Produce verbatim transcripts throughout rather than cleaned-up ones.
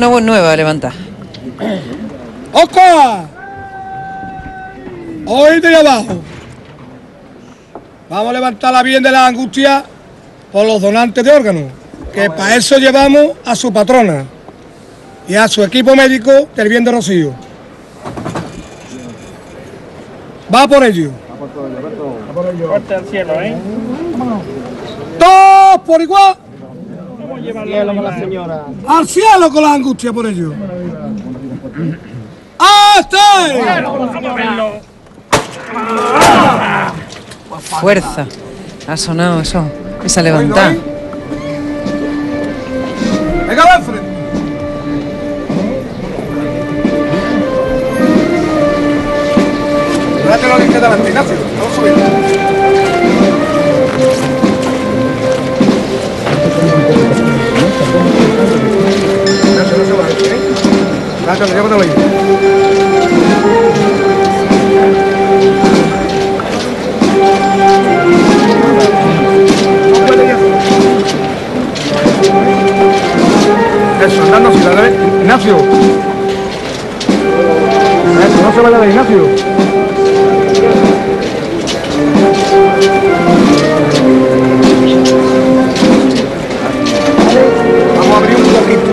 una voz nueva a levantar. ¡Oscar! Hoy de abajo. Vamos a levantar la Virgen de la Angustia por los donantes de órganos, que para eso llevamos a su patrona y a su equipo médico del Bien de Rocío. Va por ello. Va por todo, Alberto. Va por ello. Fuerte al cielo, ¿eh? Todos por igual. Vamos a llevarlo con la señora. Al cielo con la angustia por ello. ¡Hasta ahí! Fuerza. Ha sonado eso. Esa levantada. Venga, va enfrente. Date la lista delante, Ignacio. Vamos a subir. Ignacio, no se va, ¿eh? Ignacio, llévatelo ahí. Eso, andando si la debe. Ignacio. Eso, no se vaya de Ignacio. Vamos a abrir un poquito.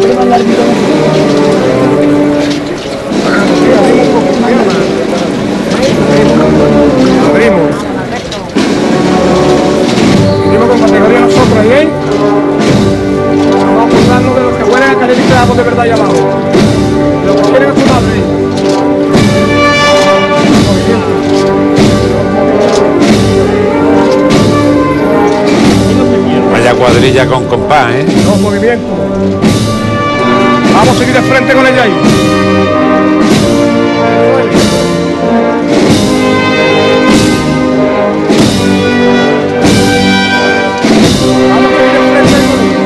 Abrimos. Abrimos con categoría nosotros ahí, ¿eh? Vamos a apuntarnos de los que huelen a calidad de verdad allá abajo. De los que quieren a su madre. Vaya cuadrilla con compás, ¿eh? Los movimientos. Vamos a seguir de frente con ella ahí. Vamos a seguir de frente con ella.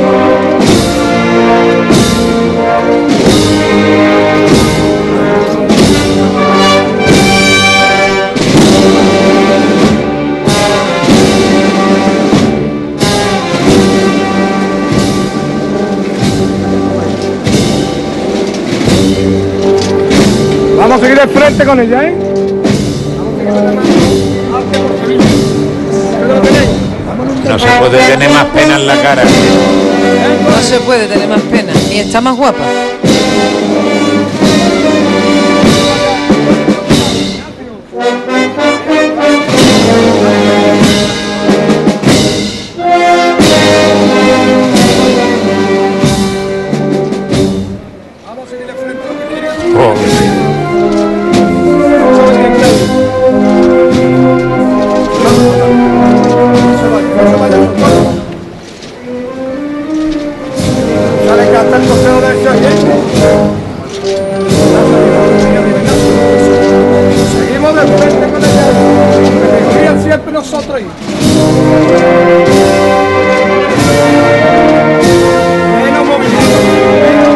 Vamos a seguir de frente con ella, ¿eh? No se puede tener más pena en la cara. No se puede tener más pena. Y está más guapa. Oh. Seguimos de frente con ella. Categoría siempre nosotros ahí. Menos movimiento, menos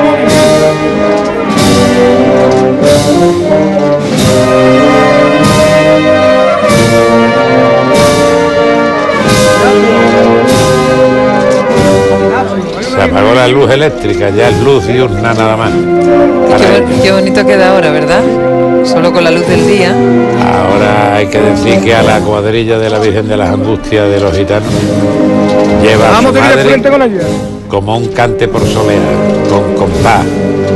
Se apagó la luz eléctrica, ya es luz diurna nada más. Qué, qué bonito queda ahora, ¿verdad? Solo con la luz del día. Ahora hay que decir que a la cuadrilla de la Virgen de las Angustias de los Gitanos lleva a su madre como un cante por solera, con compás,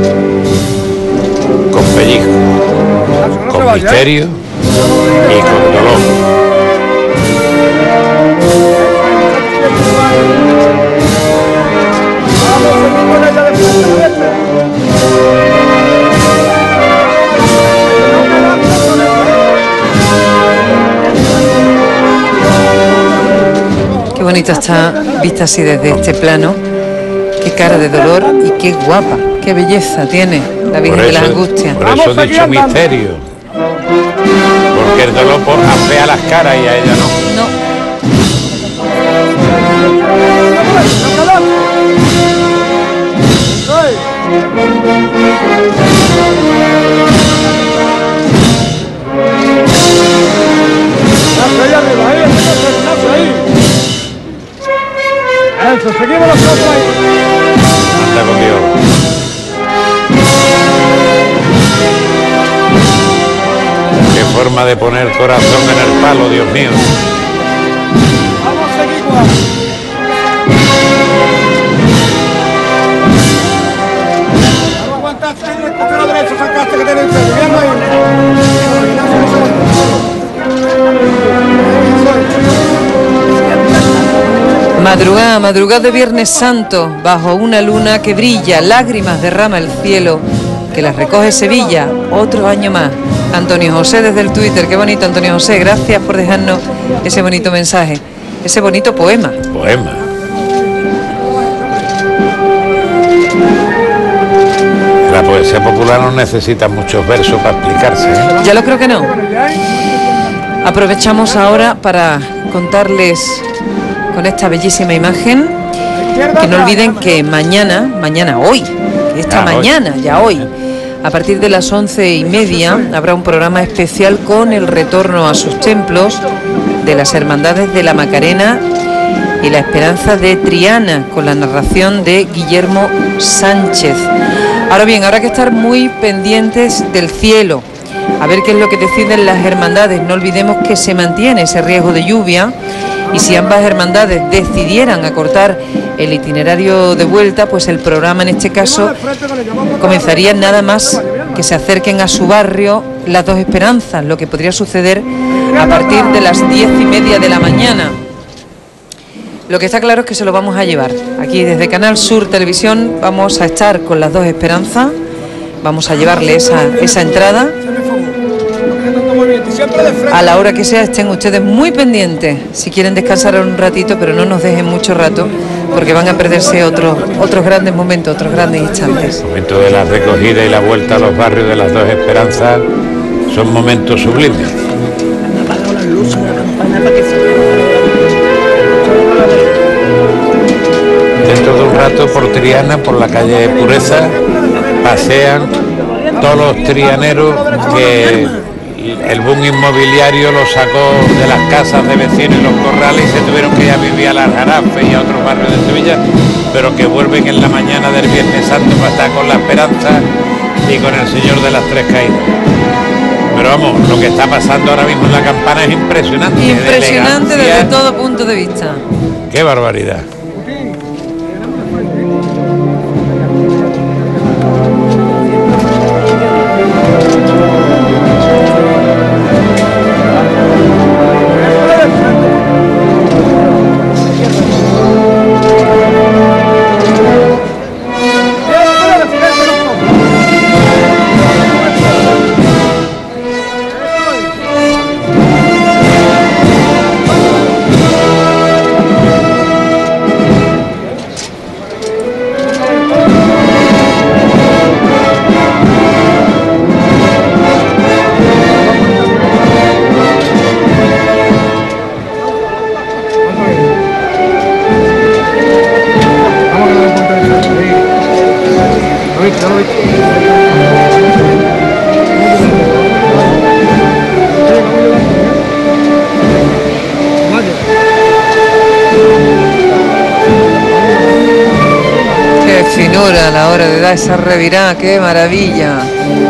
con pellizco, con misterio y con dolor. Qué bonita está vista así desde este plano. Qué cara de dolor y qué guapa, qué belleza tiene la Virgen de las Angustias. Por eso he dicho misterio. Porque el dolor por afea las caras y a ella no. No. Eso, seguimos nosotros ahí. Anda con Dios. forma de poner corazón en el palo, Dios mío. Vamos a seguir igual. Vamos a aguantar el costero derecho, sacaste que tiene el centro. Bien ahí. Madrugada, madrugada de Viernes Santo, bajo una luna que brilla, lágrimas derrama el cielo, que las recoge Sevilla, otro año más. Antonio José desde el Twitter, qué bonito, Antonio José, gracias por dejarnos ese bonito mensaje, ese bonito poema. Poema. La poesía popular no necesita muchos versos para explicarse, ¿eh? Ya lo creo que no. Aprovechamos ahora para contarles con esta bellísima imagen que no olviden que mañana, mañana hoy, que esta Ya, mañana, hoy. ya hoy, a partir de las once y media habrá un programa especial con el retorno a sus templos de las Hermandades de la Macarena y la Esperanza de Triana, con la narración de Guillermo Sánchez. Ahora bien, habrá que estar muy pendientes del cielo, a ver qué es lo que deciden las hermandades. No olvidemos que se mantiene ese riesgo de lluvia, y si ambas hermandades decidieran acortar el itinerario de vuelta, pues el programa en este caso comenzaría nada más que se acerquen a su barrio las dos Esperanzas, lo que podría suceder a partir de las diez y media de la mañana. Lo que está claro es que se lo vamos a llevar. Aquí desde Canal Sur Televisión vamos a estar con las dos Esperanzas, vamos a llevarle esa, esa entrada. A la hora que sea, estén ustedes muy pendientes si quieren descansar un ratito, pero no nos dejen mucho rato, porque van a perderse otros otros grandes momentos, otros grandes instantes. El momento de la recogida y la vuelta a los barrios de las dos Esperanzas son momentos sublimes. Dentro de un rato, por Triana, por la calle Pureza, pasean todos los trianeros que el boom inmobiliario los sacó de las casas de vecinos y los corrales y se tuvieron que ir a vivir a las Jarafes y a otros barrios de Sevilla, pero que vuelven en la mañana del Viernes Santo para estar con la Esperanza y con el Señor de las Tres Caídas. Pero vamos, lo que está pasando ahora mismo en la Campana es impresionante. Impresionante de desde todo punto de vista. ¡Qué barbaridad! Qué finura a la hora de dar esa revirada, qué maravilla.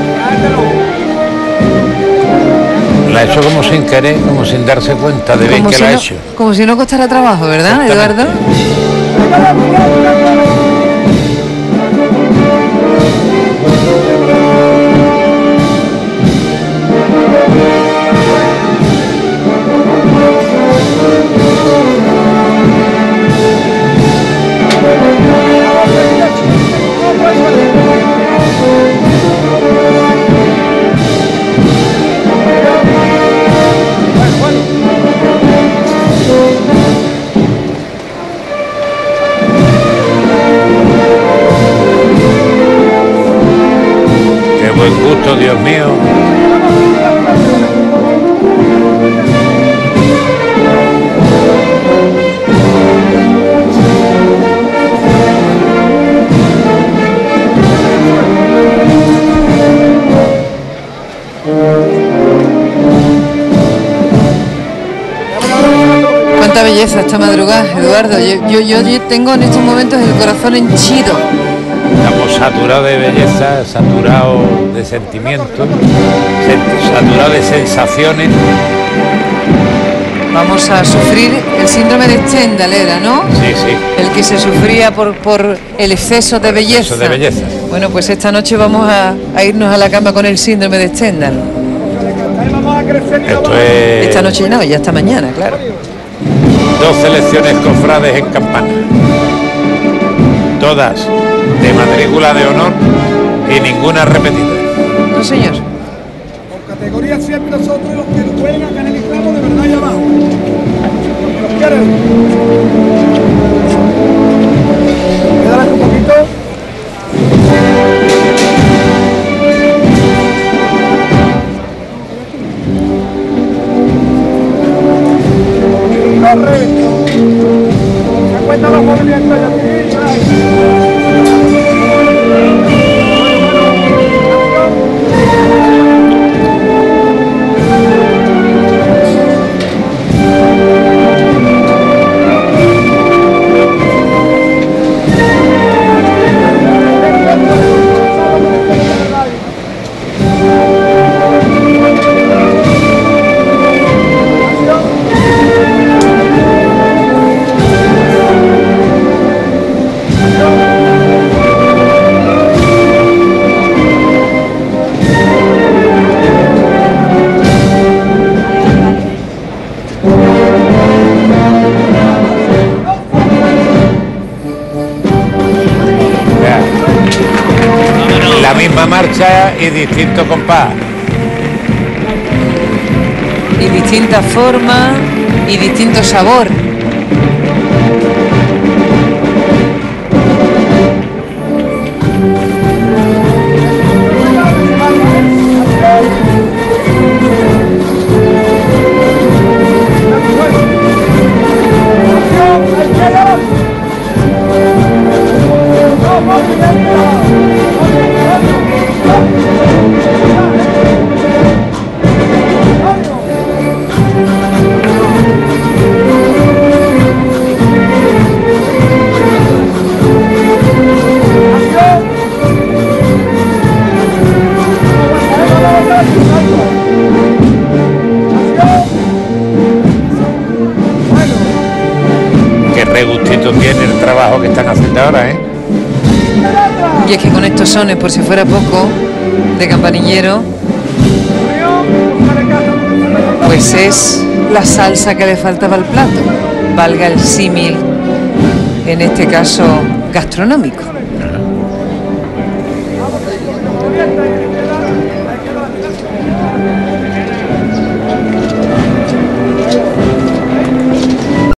La ha hecho como sin querer, como sin darse cuenta de bien Como que si la ha no- hecho. Como si no costara trabajo, ¿verdad, Eduardo? Qué buen gusto, Dios mío. Cuánta belleza esta madrugada, Eduardo. Yo, yo, yo tengo en estos momentos el corazón henchido Estamos saturados de belleza, saturados de sentimientos, saturados de sensaciones. Vamos a sufrir el síndrome de Stendhal, era, ¿no? Sí, sí. El que se sufría por, por el exceso de belleza. Exceso de belleza. Bueno, pues esta noche vamos a, a irnos a la cama con el síndrome de Stendhal. Esto es... Esta noche no, ya esta mañana, claro. Dos selecciones cofrades en campana. Todas de matrícula de honor y ninguna repetida. No, señor. Por categoría siempre nosotros los que juegan canalizamos de verdad y abajo. Los que quieren. Quédale un poquito. Corre. Se cuenta los movimientos de aquí. Marcha y distinto compás. Y distinta forma y distinto sabor. Tiene el trabajo que están haciendo ahora, ¿eh? Y es que con estos sones, por si fuera poco, de campanillero, pues es la salsa que le faltaba al plato, valga el símil, en este caso gastronómico.